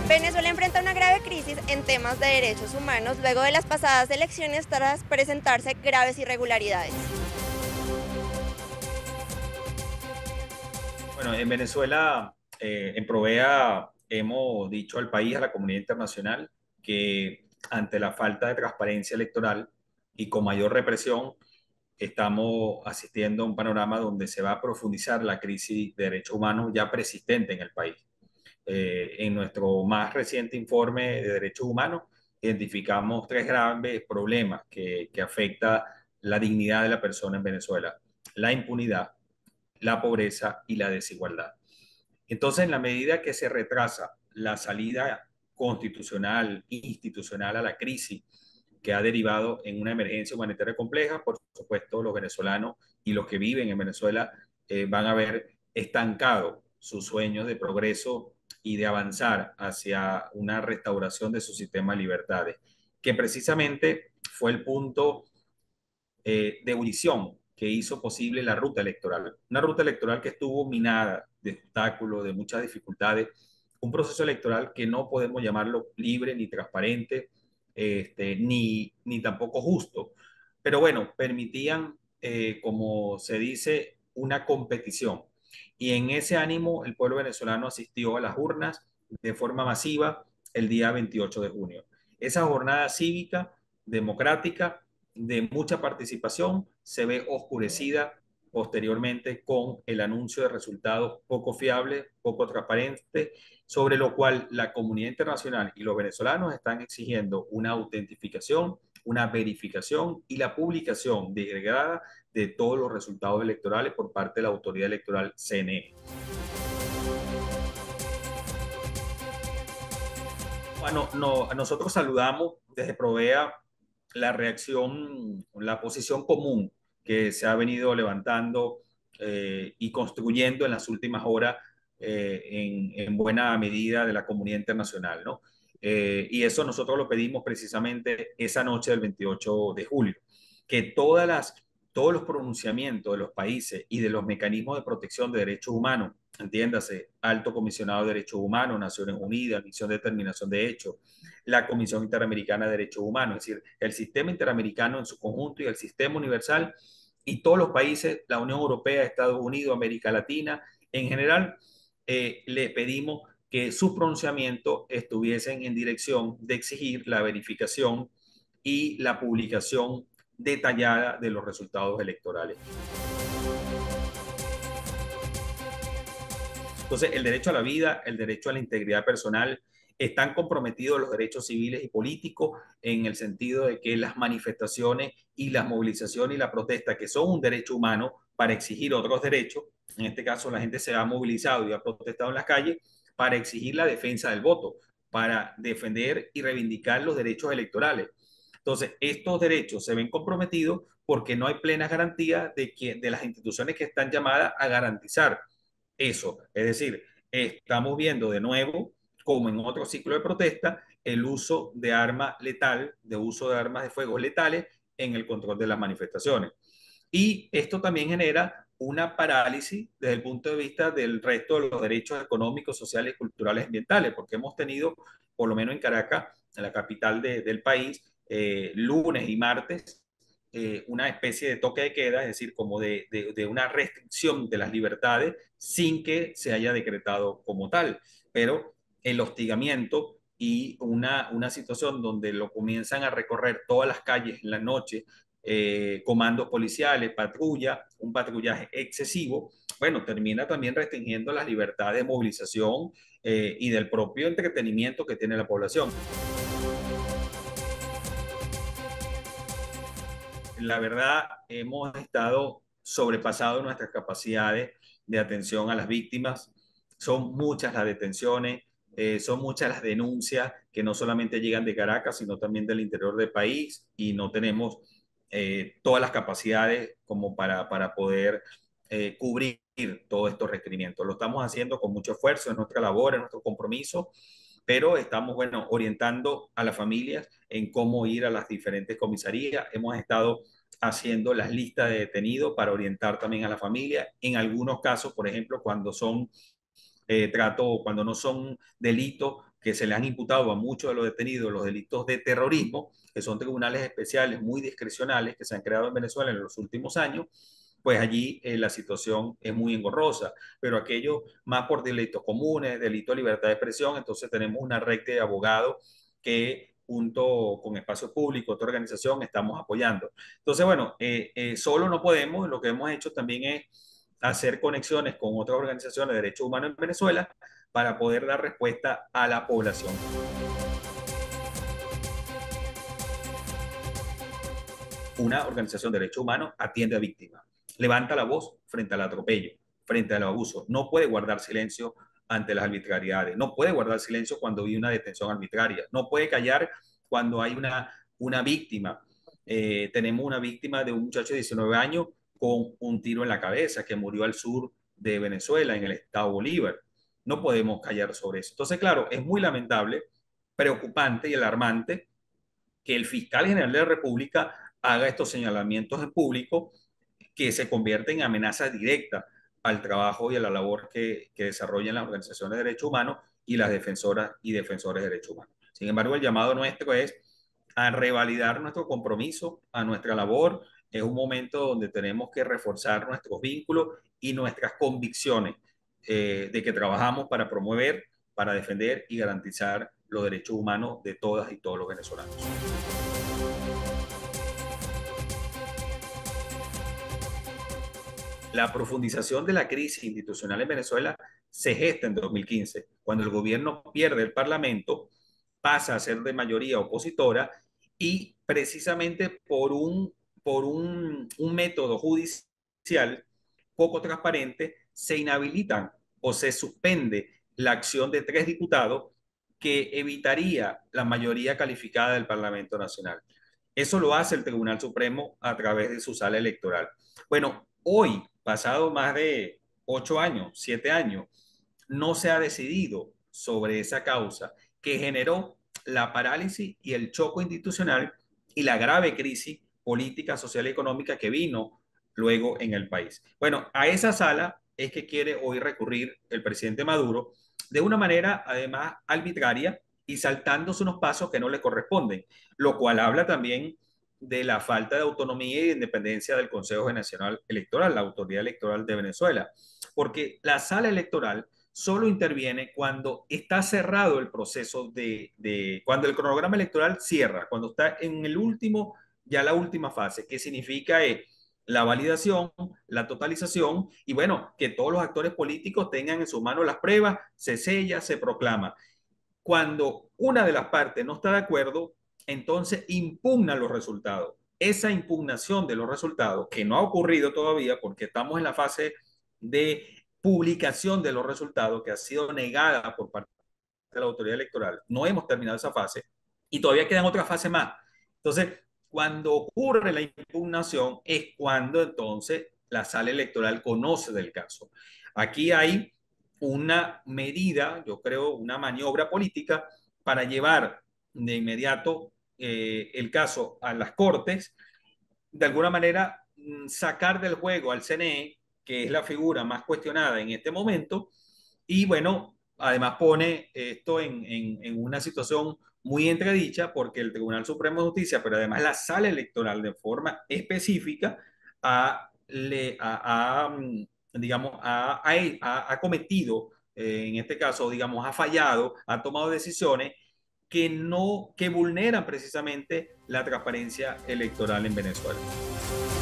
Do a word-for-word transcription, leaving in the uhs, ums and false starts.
Venezuela enfrenta una grave crisis en temas de derechos humanos luego de las pasadas elecciones tras presentarse graves irregularidades. Bueno, en Venezuela, eh, en Provea, hemos dicho al país, a la comunidad internacional, que ante la falta de transparencia electoral y con mayor represión, estamos asistiendo a un panorama donde se va a profundizar la crisis de derechos humanos ya persistente en el país. Eh, en nuestro más reciente informe de derechos humanos, identificamos tres graves problemas que, que afectan la dignidad de la persona en Venezuela: la impunidad, la pobreza y la desigualdad. Entonces, en la medida que se retrasa la salida constitucional e institucional a la crisis que ha derivado en una emergencia humanitaria compleja, por supuesto, los venezolanos y los que viven en Venezuela eh, van a ver estancado sus sueños de progreso y de avanzar hacia una restauración de su sistema de libertades, que precisamente fue el punto eh, de ebullición que hizo posible la ruta electoral. Una ruta electoral que estuvo minada de obstáculos, de muchas dificultades, un proceso electoral que no podemos llamarlo libre ni transparente, este, ni, ni tampoco justo. Pero bueno, permitían, eh, como se dice, una competición. Y en ese ánimo el pueblo venezolano asistió a las urnas de forma masiva el día veintiocho de junio. Esa jornada cívica, democrática, de mucha participación, se ve oscurecida posteriormente con el anuncio de resultados poco fiables, poco transparentes, sobre lo cual la comunidad internacional y los venezolanos están exigiendo una autentificación, una verificación y la publicación desagregada de todos los resultados electorales por parte de la autoridad electoral C N E. Bueno, no, nosotros saludamos desde Provea la reacción, la posición común que se ha venido levantando eh, y construyendo en las últimas horas eh, en, en, buena medida de la comunidad internacional, ¿no? Eh, y eso nosotros lo pedimos precisamente esa noche del veintiocho de julio, que todas las, todos los pronunciamientos de los países y de los mecanismos de protección de derechos humanos, entiéndase, Alto Comisionado de Derechos Humanos, Naciones Unidas, Misión de Determinación de Hechos, la Comisión Interamericana de Derechos Humanos, es decir, el sistema interamericano en su conjunto y el sistema universal y todos los países, la Unión Europea, Estados Unidos, América Latina, en general, eh, le pedimos que sus pronunciamientos estuviesen en dirección de exigir la verificación y la publicación detallada de los resultados electorales. Entonces, el derecho a la vida, el derecho a la integridad personal, están comprometidos los derechos civiles y políticos en el sentido de que las manifestaciones y las movilizaciones y la protesta, que son un derecho humano para exigir otros derechos, en este caso la gente se ha movilizado y ha protestado en las calles para exigir la defensa del voto, para defender y reivindicar los derechos electorales. Entonces, estos derechos se ven comprometidos porque no hay plena garantía de, que, de las instituciones que están llamadas a garantizar eso. Es decir, estamos viendo de nuevo, como en otro ciclo de protesta, el uso de armas letal, de uso de armas de fuego letales en el control de las manifestaciones. Y esto también genera una parálisis desde el punto de vista del resto de los derechos económicos, sociales, culturales y ambientales, porque hemos tenido, por lo menos en Caracas, en la capital de, del país, eh, lunes y martes, eh, una especie de toque de queda, es decir, como de, de, de, una restricción de las libertades sin que se haya decretado como tal. Pero el hostigamiento y una, una situación donde lo comienzan a recorrer todas las calles en la noche, eh, comandos policiales, patrulla, un patrullaje excesivo, bueno, termina también restringiendo las libertades de movilización eh, y del propio entretenimiento que tiene la población. La verdad, hemos estado sobrepasados nuestras capacidades de atención a las víctimas. Son muchas las detenciones, eh, son muchas las denuncias que no solamente llegan de Caracas, sino también del interior del país y no tenemos eh, todas las capacidades como para, para poder eh, cubrir todos estos requerimientos. Lo estamos haciendo con mucho esfuerzo, es nuestra labor, es nuestro compromiso, pero estamos, bueno, orientando a las familias en cómo ir a las diferentes comisarías. Hemos estado haciendo las listas de detenidos para orientar también a la familia. En algunos casos, por ejemplo, cuando son eh, trato, cuando no son delitos que se le han imputado a muchos de los detenidos los delitos de terrorismo, que son tribunales especiales muy discrecionales que se han creado en Venezuela en los últimos años, pues allí eh, la situación es muy engorrosa, pero aquello más por delitos comunes, delito de libertad de expresión, entonces tenemos una red de abogados que junto con Espacio Público, otra organización, estamos apoyando. Entonces, bueno, eh, eh, solo no podemos, lo que hemos hecho también es hacer conexiones con otras organizaciones de derechos humanos en Venezuela para poder dar respuesta a la población. Una organización de derechos humanos atiende a víctimas, levanta la voz frente al atropello, frente al abuso, no puede guardar silencio ante las arbitrariedades, no puede guardar silencio cuando hay una detención arbitraria, no puede callar cuando hay una, una víctima. Eh, tenemos una víctima de un muchacho de diecinueve años con un tiro en la cabeza que murió al sur de Venezuela, en el estado Bolívar. No podemos callar sobre eso. Entonces, claro, es muy lamentable, preocupante y alarmante que el fiscal general de la República haga estos señalamientos en público que se convierten en amenazas directas al trabajo y a la labor que, que desarrollan las organizaciones de derechos humanos y las defensoras y defensores de derechos humanos. Sin embargo, el llamado nuestro es a revalidar nuestro compromiso, a nuestra labor. Es un momento donde tenemos que reforzar nuestros vínculos y nuestras convicciones eh, de que trabajamos para promover, para defender y garantizar los derechos humanos de todas y todos los venezolanos. La profundización de la crisis institucional en Venezuela se gesta en dos mil quince, cuando el gobierno pierde el Parlamento, pasa a ser de mayoría opositora y precisamente por un, por un, un método judicial poco transparente se inhabilitan o se suspende la acción de tres diputados que evitaría la mayoría calificada del Parlamento Nacional. Eso lo hace el Tribunal Supremo a través de su sala electoral. Bueno, hoy, pasado más de ocho años, siete años, no se ha decidido sobre esa causa que generó la parálisis y el choque institucional y la grave crisis política, social y económica que vino luego en el país. Bueno, a esa sala es que quiere hoy recurrir el presidente Maduro de una manera además arbitraria y saltándose unos pasos que no le corresponden, lo cual habla también de la falta de autonomía y de independencia del Consejo Nacional Electoral, la autoridad electoral de Venezuela, porque la sala electoral solo interviene cuando está cerrado el proceso de, de, cuando el cronograma electoral cierra, cuando está en el último, ya la última fase, que significa eh, la validación, la totalización y bueno, que todos los actores políticos tengan en sus manos las pruebas, se sella, se proclama. Cuando una de las partes no está de acuerdo, entonces impugna los resultados. Esa impugnación de los resultados, que no ha ocurrido todavía porque estamos en la fase de publicación de los resultados, que ha sido negada por parte de la autoridad electoral, no hemos terminado esa fase y todavía quedan otra fase más. Entonces, cuando ocurre la impugnación es cuando entonces la sala electoral conoce del caso. Aquí hay una medida, yo creo, una maniobra política para llevar de inmediato eh, el caso a las Cortes, de alguna manera sacar del juego al C N E, que es la figura más cuestionada en este momento, y bueno, además pone esto en, en, en una situación muy entredicha porque el Tribunal Supremo de Justicia, pero además la sala electoral de forma específica, ha, le, ha, ha digamos, ha, ha, ha cometido, eh, en este caso, digamos, ha fallado, ha tomado decisiones que no, que vulneran precisamente la transparencia electoral en Venezuela.